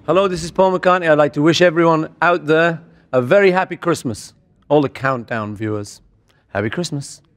Hello, this is Paul McCartney. I'd like to wish everyone out there a very happy Christmas. All the countdown viewers. Happy Christmas.